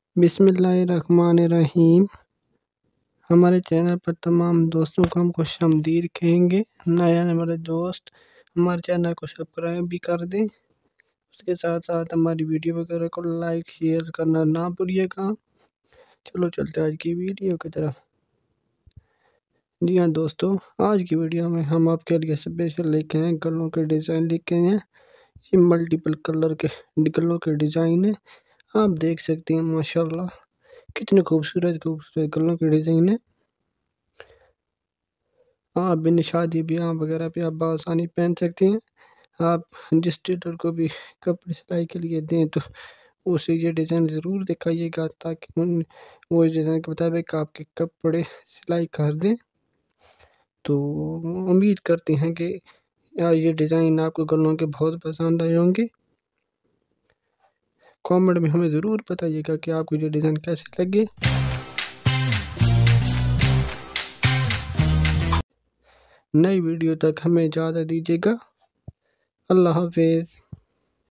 بسم اللہ الرحمن الرحیم۔ ہمارے چینل پر تمام دوستوں کو ہم خوش آمدید کہیں گے۔ نئے آنے والے دوست ہمارے چینل کو سبسکرائب بھی کر دیں، اس کے ساتھ ساتھ ہماری ویڈیو وغیرہ کو لائک شیئر کرنا نہ بھولیے گا۔ چلو چلتے آج کی ویڈیو کی طرف۔ جی ہاں دوستو، آج کی ویڈیو میں ہم آپ کے لیے اسپیشل لے کے ہیں گلوں کے ڈیزائن لے کے ہیں۔ یہ ملٹیپل کلر کے گلوں کے ڈیزائن ہیں، آپ دیکھ سکتے ہیں ماشاءاللہ کتنے خوبصورت گلوں کے ڈیزائن ہیں۔ آپ بھی شادی بیاہ وغیرہ پہ آپ بآسانی پہن سکتے ہیں۔ آپ جس ٹیلر کو بھی کپڑے سلائی کے لیے دیں تو اسے یہ ڈیزائن ضرور دکھائیے گا تاکہ وہ ڈیزائن کے مطابق آپ کے کپڑے سلائی کر دیں۔ تو امید کرتے ہیں کہ یہ ڈیزائن آپ کو گلوں کے بہت پسند آئے ہوں گے۔ کامنٹ میں ہمیں ضرور بتائیے گا کہ آپ کو یہ ڈیزائن کیسے لگے۔ نئی ویڈیو تک ہمیں اجازت دیجیے گا۔ اللہ حافظ۔